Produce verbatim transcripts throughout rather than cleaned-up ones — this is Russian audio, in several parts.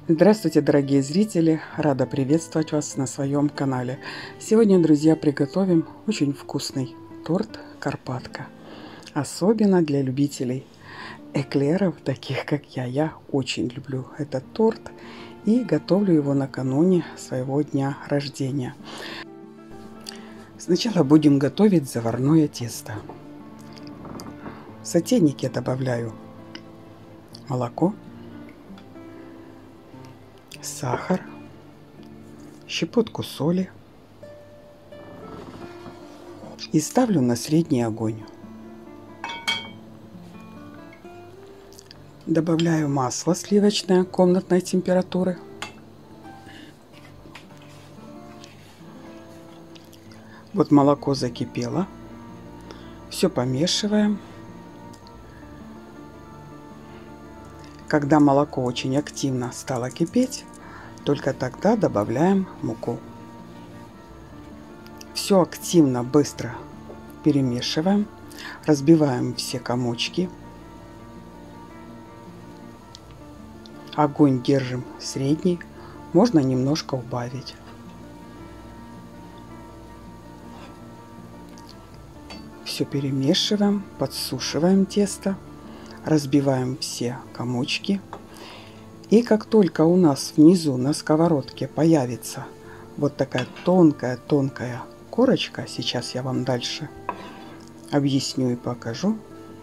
Здравствуйте, дорогие зрители! Рада приветствовать вас на своем канале. Сегодня, друзья, приготовим очень вкусный торт «Карпатка». Особенно для любителей эклеров, таких как я. Я очень люблю этот торт и готовлю его накануне своего дня рождения. Сначала будем готовить заварное тесто. В сотейник я добавляю молоко, сахар, щепотку соли и ставлю на средний огонь. Добавляю масло сливочное комнатной температуры. Вот молоко закипело. Все помешиваем. Когда молоко очень активно стало кипеть, только тогда добавляем муку. Все активно, быстро перемешиваем, разбиваем все комочки. Огонь держим средний, можно немножко убавить. Все перемешиваем, подсушиваем тесто, разбиваем все комочки. И как только у нас внизу на сковородке появится вот такая тонкая-тонкая корочка, сейчас я вам дальше объясню и покажу,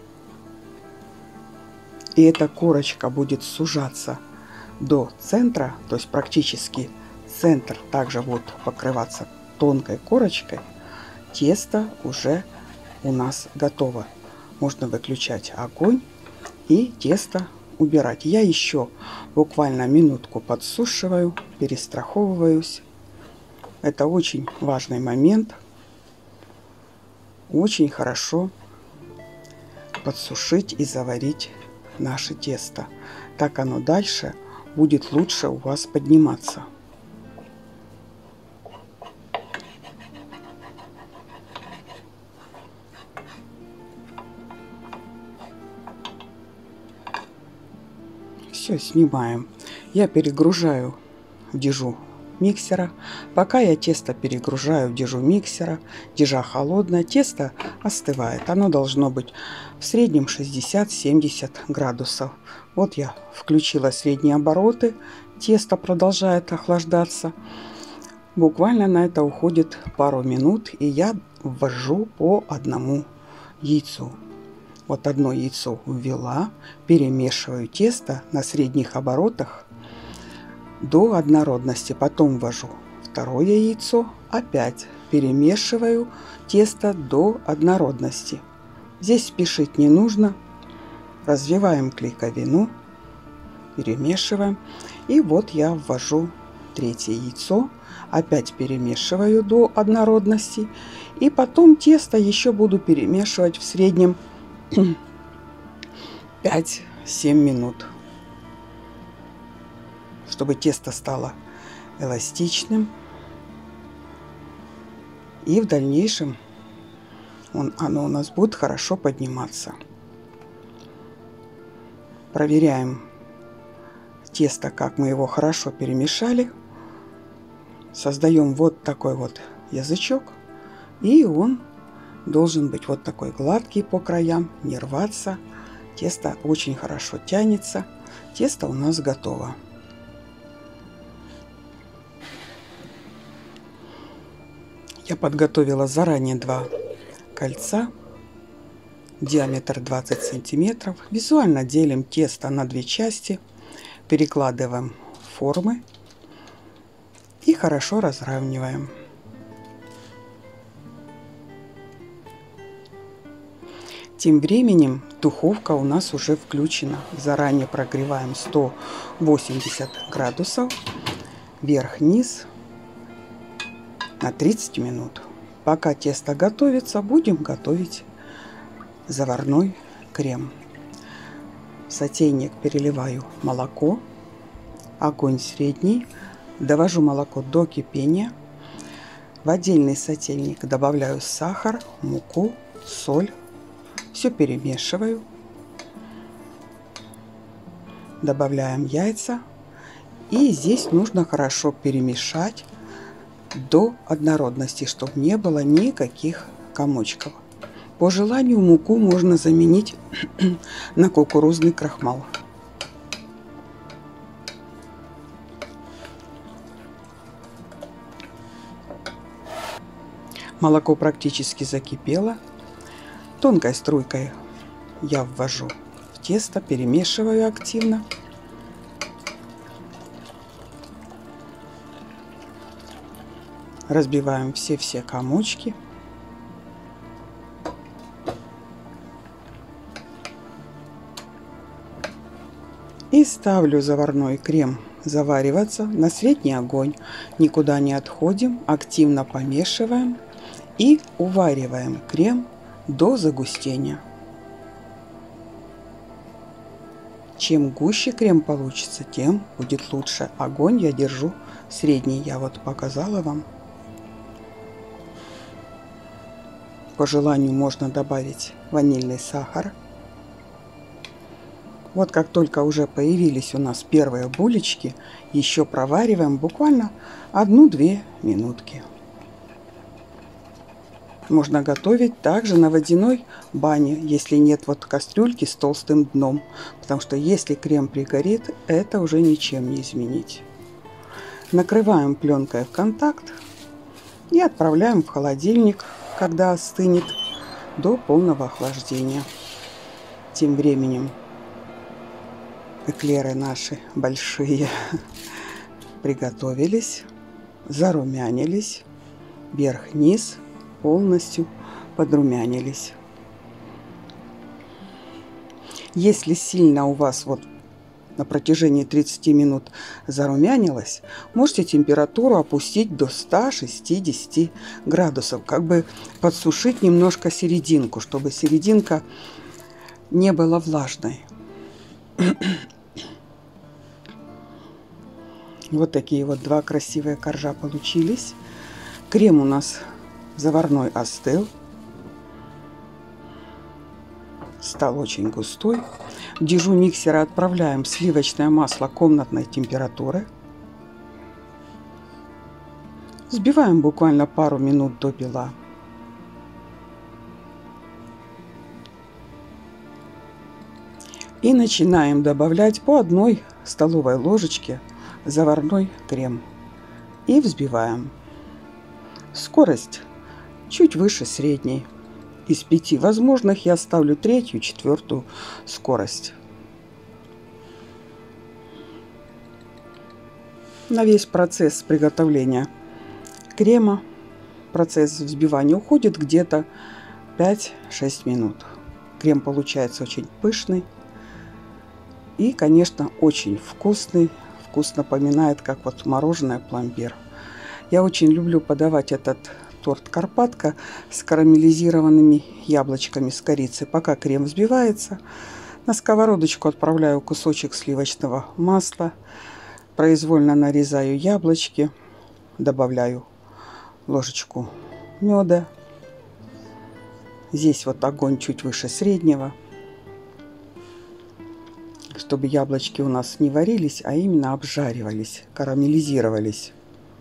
и эта корочка будет сужаться до центра, то есть практически центр также будет покрываться тонкой корочкой, тесто уже у нас готово. Можно выключать огонь и тесто убирать. Я еще буквально минутку подсушиваю, перестраховываюсь. Это очень важный момент. Очень хорошо подсушить и заварить наше тесто. Так оно дальше будет лучше у вас подниматься. Все, снимаем. Я перегружаю в дежу миксера. Пока я тесто перегружаю в дежу миксера, дежа холодная, тесто остывает. Оно должно быть в среднем шестьдесят-семьдесят градусов. Вот я включила средние обороты. Тесто продолжает охлаждаться. Буквально на это уходит пару минут, и я ввожу по одному яйцу. Вот одно яйцо ввела, перемешиваю тесто на средних оборотах до однородности. Потом ввожу второе яйцо, опять перемешиваю тесто до однородности. Здесь спешить не нужно. Развиваем клейковину, перемешиваем. И вот я ввожу третье яйцо, опять перемешиваю до однородности. И потом тесто еще буду перемешивать в среднем пять-семь минут, чтобы тесто стало эластичным, и в дальнейшем он, оно у нас будет хорошо подниматься. Проверяем тесто, как мы его хорошо перемешали. Создаем вот такой вот язычок, и он должен быть вот такой гладкий по краям, не рваться. Тесто очень хорошо тянется. Тесто у нас готово. Я подготовила заранее два кольца. Диаметр двадцать сантиметров. Визуально делим тесто на две части. Перекладываем в формы и хорошо разравниваем. Тем временем духовка у нас уже включена. Заранее прогреваем сто восемьдесят градусов, вверх-вниз на тридцать минут. Пока тесто готовится, будем готовить заварной крем. В сотейник переливаю молоко, огонь средний, довожу молоко до кипения. В отдельный сотейник добавляю сахар, муку, соль. Все перемешиваю. Добавляем яйца И здесь нужно хорошо перемешать до однородности, чтобы не было никаких комочков. По желанию муку можно заменить на кукурузный крахмал. Молоко практически закипело. Тонкой струйкой я ввожу в тесто, перемешиваю активно. Разбиваем все-все комочки. И ставлю заварной крем завариваться на средний огонь. Никуда не отходим, активно помешиваем и увариваем крем до загустения. Чем гуще крем получится, тем будет лучше. Огонь я держу средний, я вот показала вам. По желанию можно добавить ванильный сахар. Вот как только уже появились у нас первые булечки, еще провариваем буквально одну-две минутки. Можно готовить также на водяной бане, если нет вот кастрюльки с толстым дном, потому что если крем пригорит, это уже ничем не изменить. Накрываем пленкой в контакт и отправляем в холодильник, когда остынет, до полного охлаждения. Тем временем эклеры наши большие приготовились, зарумянились, верх-низ полностью подрумянились. Если сильно у вас вот на протяжении тридцати минут зарумянилось, можете температуру опустить до ста шестидесяти градусов, как бы подсушить немножко серединку, чтобы серединка не была влажной. Вот такие вот два красивые коржа получились. Крем у нас заварной остыл. Стал очень густой. В дежу миксера отправляем сливочное масло комнатной температуры. Взбиваем буквально пару минут до бела. И начинаем добавлять по одной столовой ложечке заварной крем. И взбиваем. Скорость чуть выше средней. Из пяти возможных я ставлю третью, четвертую скорость. На весь процесс приготовления крема, процесс взбивания уходит где-то пять-шесть минут. Крем получается очень пышный и, конечно, очень вкусный. Вкус напоминает, как вот мороженое пломбир. Я очень люблю подавать этот торт Карпатка с карамелизированными яблочками с корицей. Пока крем взбивается, на сковородочку отправляю кусочек сливочного масла, произвольно нарезаю яблочки, добавляю ложечку меда. Здесь вот огонь чуть выше среднего, чтобы яблочки у нас не варились, а именно обжаривались, карамелизировались.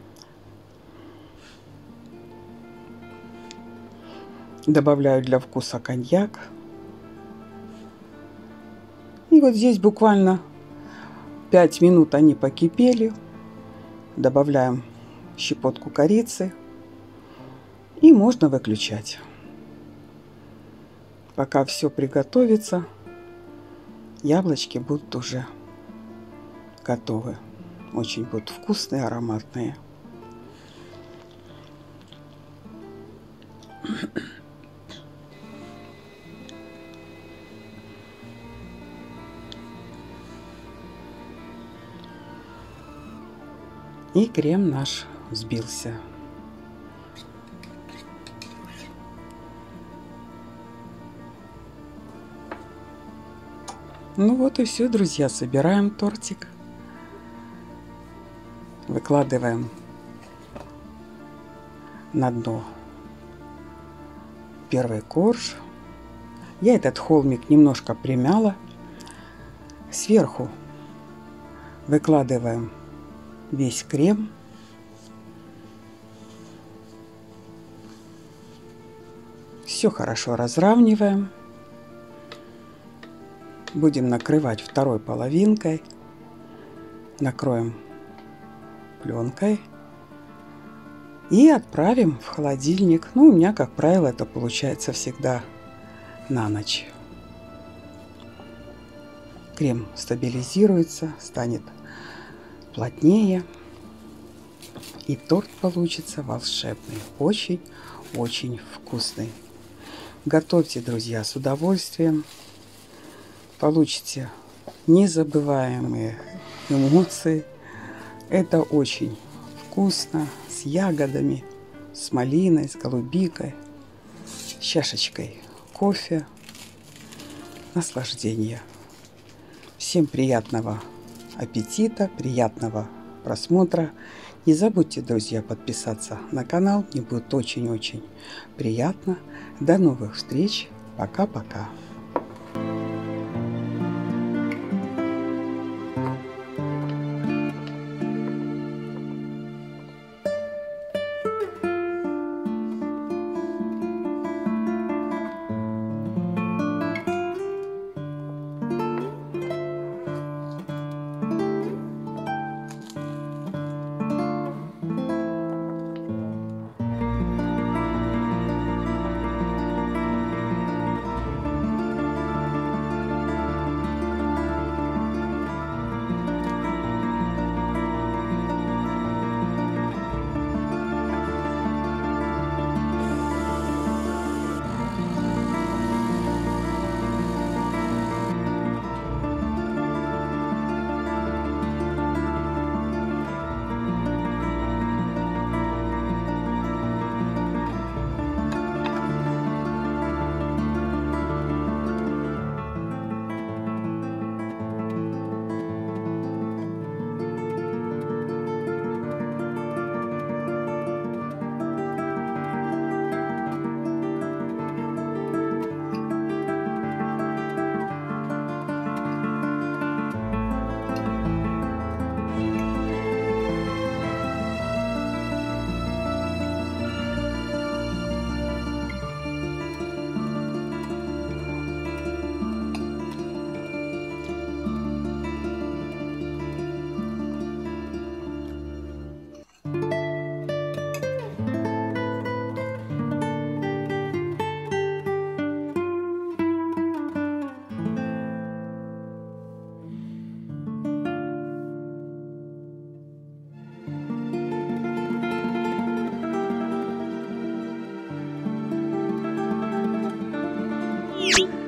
Добавляю для вкуса коньяк. И вот здесь буквально пять минут они покипели. Добавляем щепотку корицы. И можно выключать. Пока все приготовится, яблочки будут уже готовы. Очень будут вкусные, ароматные. И крем наш взбился. Ну вот и все, друзья. Собираем тортик. Выкладываем на дно первый корж. Я этот холмик немножко примяла. Сверху выкладываем весь крем. Все хорошо разравниваем. Будем накрывать второй половинкой. Накроем пленкой. И отправим в холодильник. Ну, у меня, как правило, это получается всегда на ночь. Крем стабилизируется, станет плотнее. И торт получится волшебный. Очень-очень вкусный. Готовьте, друзья, с удовольствием. Получите незабываемые эмоции. Это очень вкусно, с ягодами, с малиной, с голубикой, с чашечкой кофе. Наслаждение. Всем приятного аппетита, приятного просмотра. Не забудьте, друзья, подписаться на канал. Мне будет очень-очень приятно. До новых встреч. Пока-пока. You